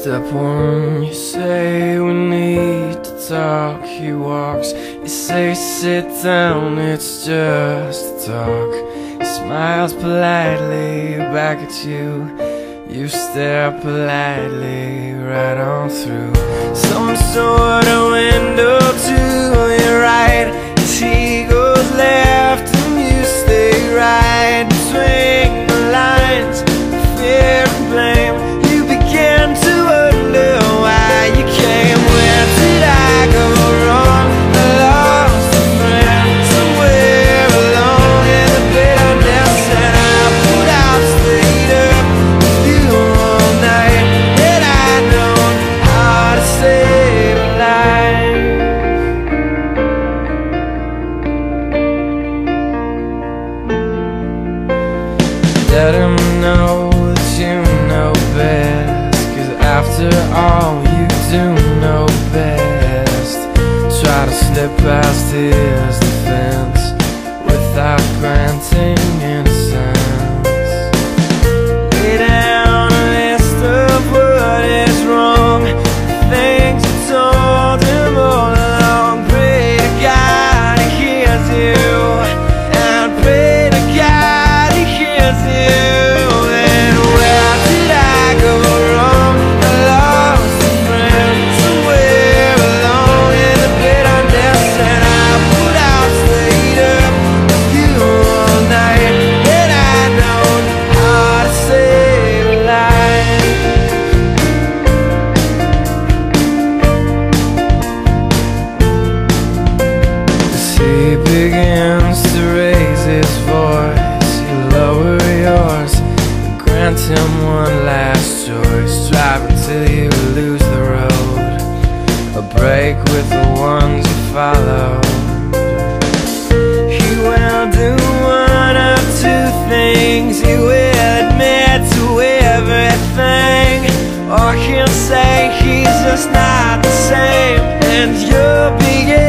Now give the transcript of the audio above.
Step one, you say we need to talk. He walks, you say sit down, it's just a talk. He smiles politely back at you. You stare politely right on through some sort of window to your right. As he goes left and you stay right between the lines of fear and blame. You begin to wonder why you came. Where did I go wrong? I lost a friend somewhere along in the bitterness, and I put out stayed up with you all night. Had I known how to save a life. Let him know that you know best, 'cause after all you do know best. Try to slip past his defense without granting innocence. Lay down a list of what is wrong, the things you told him all along. Pray to God he hears you, and pray to God he hears you. And where did I go wrong? I lost a friend somewhere along in the bitterness, and I put out stayed up with you all night. And I know how to save a life. As he begins to raise his voice, you lower yours and grant him one last choice. Drive until you lose the road, a break with the ones you follow. He will do one of two things. He will admit to everything, or he'll say he's just not the same, and you'll begin